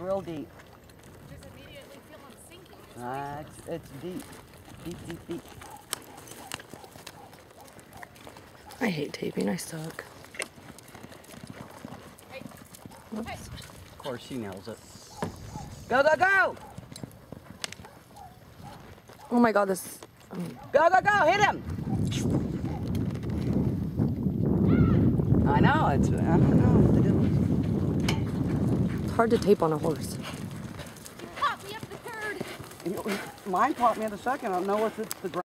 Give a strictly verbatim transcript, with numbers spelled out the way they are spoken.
real deep. Just immediately feel them sinking. It's Uh, it's, it's deep. Deep, deep, deep. I hate taping. I suck. Hey. Whoops. Hey. Of course, she nails it. Go, go, go! Oh my god, this... I mean, Go, go, go! Hit him! I know, it's... I don't know what to do. it's hard to tape on a horse. You caught me up the third. Mine caught me in a second. I don't know if it's the ground.